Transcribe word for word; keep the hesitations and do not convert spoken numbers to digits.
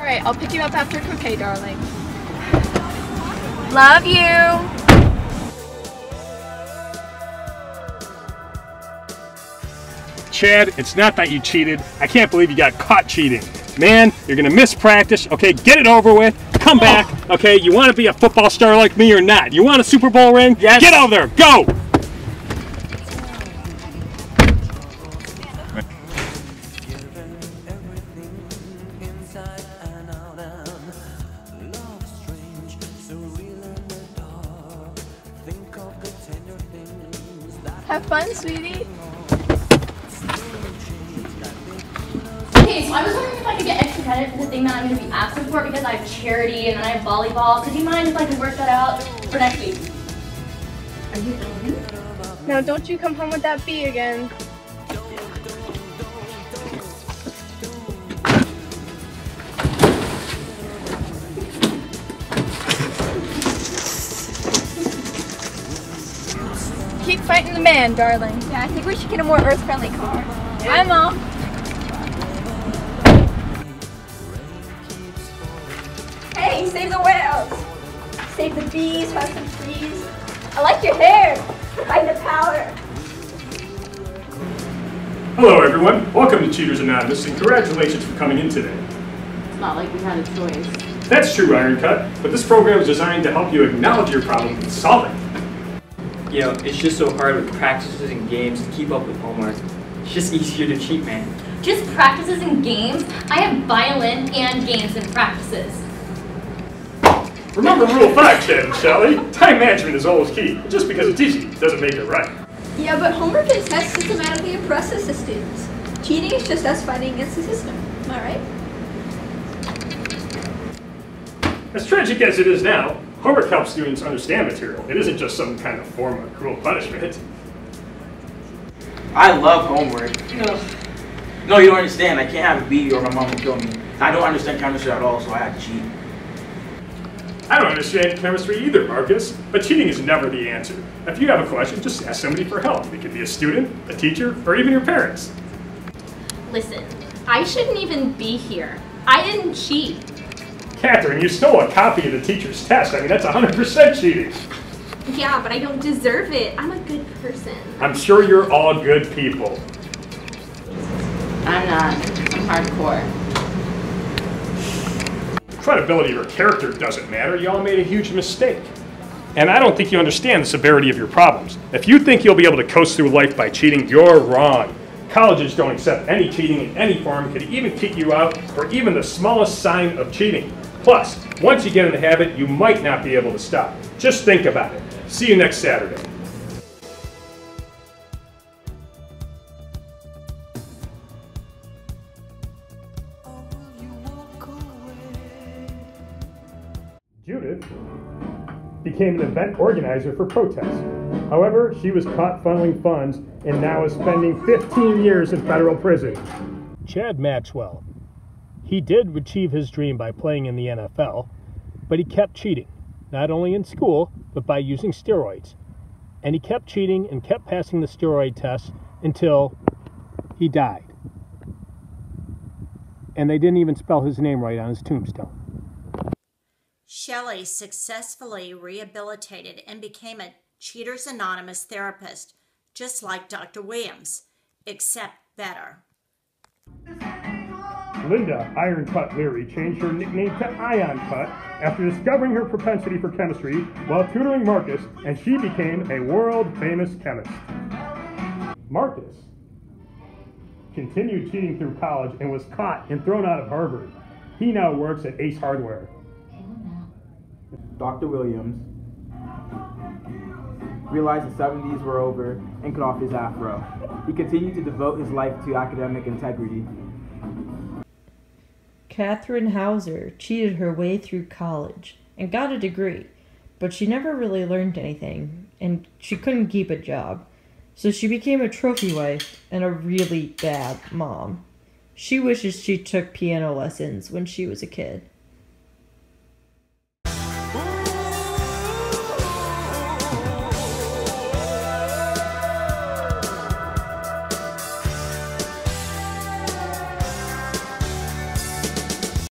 Alright, I'll pick you up after croquet, darling. Love you! Chad, it's not that you cheated. I can't believe you got caught cheating. Man, you're gonna miss practice. Okay, get it over with. Come back. Okay, you want to be a football star like me or not? You want a Super Bowl ring? Yes. Get over there. Go. Have fun, sweetie. Okay, so I was wondering if I could get extra credit for the thing that I'm going to be absent for because I have charity and then I have volleyball. So do you mind if I could work that out for next week? Are you filming? Now don't you come home with that bee again. Keep fighting the man, darling. Yeah, I think we should get a more earth-friendly car. I'm off. Hey, save the whales! Save the bees, plant some trees. I like your hair. Find the power. Hello, everyone. Welcome to Cheaters Anonymous, and congratulations for coming in today. It's not like we had a choice. That's true, Iron Cut, but this program is designed to help you acknowledge your problem and solve it. You know, it's just so hard with practices and games to keep up with homework. It's just easier to cheat, man. Just practices and games? I have violin and games and practices. Remember Rule five, Chad and Shelly. Time management is always key. Just because it's easy doesn't make it right. Yeah, but homework and tests systematically oppress us as students. Cheating is just us fighting against the system. Am I right? As tragic as it is now, homework helps students understand material. It isn't just some kind of form of cruel punishment. I love homework. Ugh. No, you don't understand. I can't have a B or my mom will kill me. I don't understand chemistry at all, so I have to cheat. I don't understand chemistry either, Marcus, but cheating is never the answer. If you have a question, just ask somebody for help. It could be a student, a teacher, or even your parents. Listen, I shouldn't even be here. I didn't cheat. Catherine, you stole a copy of the teacher's test. I mean, that's one hundred percent cheating. Yeah, but I don't deserve it. I'm a good person. I'm sure you're all good people. I'm not. I'm hardcore. Credibility or character doesn't matter. You all made a huge mistake. And I don't think you understand the severity of your problems. If you think you'll be able to coast through life by cheating, you're wrong. Colleges don't accept any cheating in any form, could even kick you out for even the smallest sign of cheating. Plus, once you get in the habit, you might not be able to stop. Just think about it. See you next Saturday. Judith became an event organizer for protests. However, she was caught funneling funds and now is spending fifteen years in federal prison. Chad Maxwell. He did achieve his dream by playing in the N F L, but he kept cheating, not only in school, but by using steroids. And he kept cheating and kept passing the steroid tests until he died. And they didn't even spell his name right on his tombstone. Shelley successfully rehabilitated and became a Cheaters Anonymous therapist, just like Doctor Williams, except better. Linda Iron Cut Leary changed her nickname to Ion Cut after discovering her propensity for chemistry while tutoring Marcus, and she became a world-famous chemist. Marcus continued cheating through college and was caught and thrown out of Harvard. He now works at Ace Hardware. Doctor Williams realized the seventies were over and cut off his afro. He continued to devote his life to academic integrity. Catherine Hauser cheated her way through college and got a degree, but she never really learned anything, and she couldn't keep a job, so she became a trophy wife and a really bad mom. She wishes she took piano lessons when she was a kid.